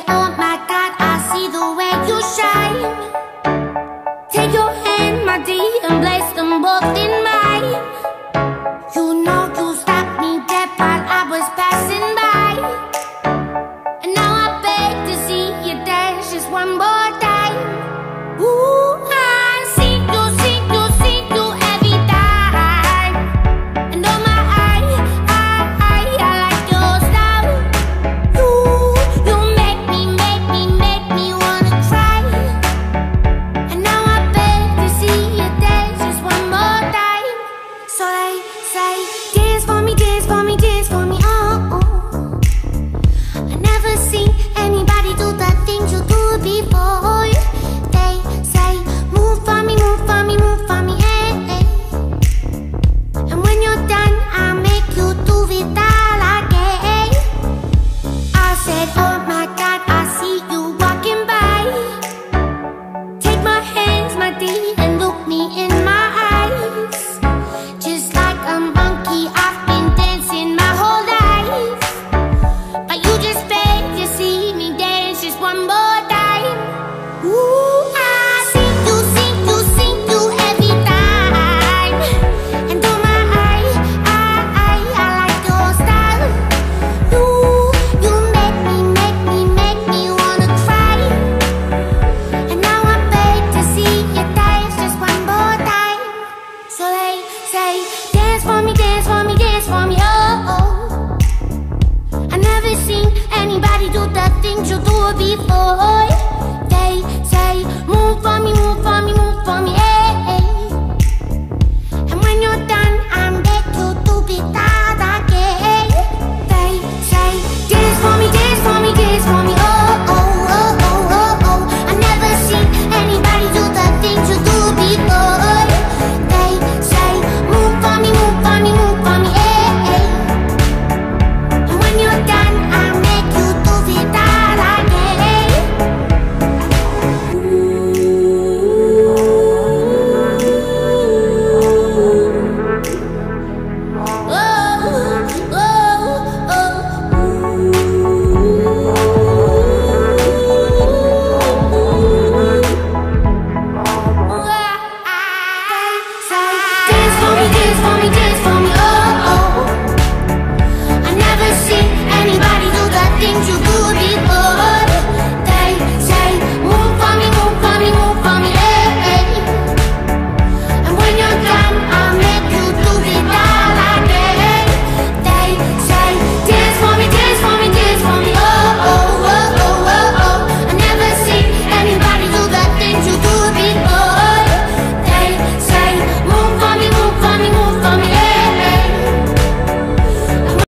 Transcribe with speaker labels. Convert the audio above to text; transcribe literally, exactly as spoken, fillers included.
Speaker 1: oh my God, I see the way you shine. Take your hand, my dear, and place them both in mine. You know you stopped me dead while I was passing by, and now I beg to see you dance just one more time. Ooh, I see you, see you, see you every time. And oh my, I, I, I, I like your style. You, you make me, make me, make me wanna cry. And now I beg to see you dance just one more time. So they say, dance for me, dance for me, dance for me, oh, oh. I never seen anybody do the things you do before. They say, move for me, move for me, move for me, eh, eh. And when you're done, I'll make you do it all again. I said, oh my God, I see you walking by. Take my hands, my dear, and look me in my eyes. Just like a monkey, I've been dancing my whole life, but you just beg to see me dance just one more time. Ooh, I see you, see you, see you every time. And oh my, I, I, I, I like your style. You, you make me, make me, make me wanna cry. And now I beg to see you dance just one more time. So they say, dance for me, dance for me, dance for me, oh, oh. I never seen anybody do the things you do before. They say, move for me, move for me, move for me, eh.